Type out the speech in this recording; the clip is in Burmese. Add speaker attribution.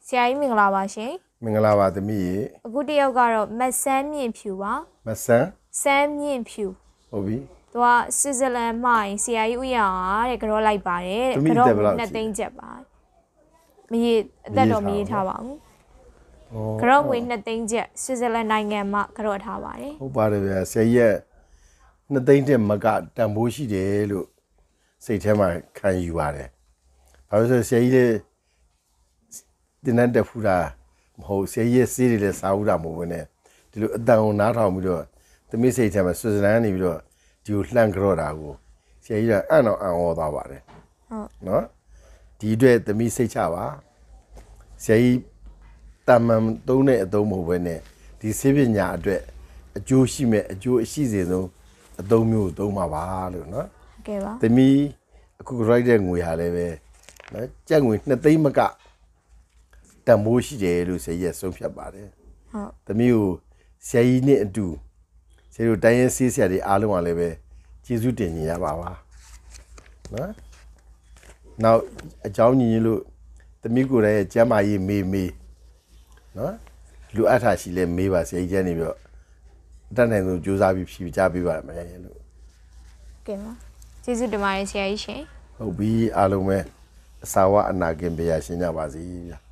Speaker 1: ဆရာကြီးမင်္ဂလာပါရှင်
Speaker 2: မင်္ဂလာပါသမီးရေ
Speaker 1: အခုတယောက်ကတော့မဆန်းမြင့်ဖြူပါ
Speaker 2: မဆန်း
Speaker 1: ဆန်းမြင့်ဖြူ
Speaker 2: ဟုတ်ပြီ
Speaker 1: သူကဆွစ်ဇာလန်မှဆရာကြီးဦးရအောင်တဲ့ကြောလိုက်ပါတယ်တဲ့ကြော2သိန်းကျပ်ပါမရေအသက်တော်မရေထားပါဘူးကြောငွေ2သိန်းကျပ်ဆွစ်ဇာလန်နိုင်ငံမှာကြောထားပါတယ်
Speaker 2: ဟုတ်ပါတယ်ဗျာဆရာကြီးရဲ့2သိန်းတက်မကတန်ဖိုးရှိတယ်လို့စိတ်ထဲမှာခံယူပါတယ်ဘာလို့ဆိုဆရာကြီးလေတင်တဲ့တက်ဖူးတာမဟုတ်ဆရာကြီးရဲ့စေးတွေလည်းစားဦးတာမဟုတ်ဘူးနဲ့ဒီလိုအတန်ကိုနားထောင်ပြီးတော့သမီးစိတ်ထဲမှာဆွစ်ဇာလန်နေပြီးတော့ဒီကိုလှန့်ကြောတာကိုဆရာကြီးကအံ့တော့အံ့ဩသွားပါတယ်
Speaker 1: ဟုတ်
Speaker 2: နော်ဒီအတွက်သမီးစိတ်ချပါဆရာကြီးတမန်သုံးတဲ့အသုံးမဟုတ်ဘဲနဲ့ဒီစေပညာအတွက်အကျိုးရှိမဲ့အကျိုးအရှိစေဆုံးအသုံးမျိုးသုံးပါပါလို့နော်
Speaker 1: ဟုတ်ကဲ့ပါ
Speaker 2: သမီးအခုရိုက်တဲ့ငွေဟာလည်းပဲနော်ကြက်ငွေ2သိန်းမကတန်ဖိုးရှိတယ်လို့ဆရာကြီးဆုံးဖြတ်ပါတယ်
Speaker 1: ဟုတ်
Speaker 2: သမီးကိုဆရာကြီးနဲ့အတူဆရာတို့တိုင်းရင်းဆေးဆရာတွေအားလုံးကလည်းပဲကျေးဇူးတင်ကြရပါပါနော်နောက်အကြောင်းညီလို့သမီးကိုယ်ရဲ့ကျမ်းမာရေးမေးနော်လူအပ်တာရှိလဲမေးပါဆရာကြီးကျန်းနေပြီးတော့အတတ်နိုင်ဆုံးကြိုးစားပြီးဖြေချပေးပါမယ်လို့
Speaker 1: ကဲပါကျေးဇူးတင်ပါတယ်ဆရာကြီးရှင်
Speaker 2: ဟုတ်ပြီအားလုံးပဲအစာဝအနာကင်ပေးရရှင်းကြပါစေဗျာ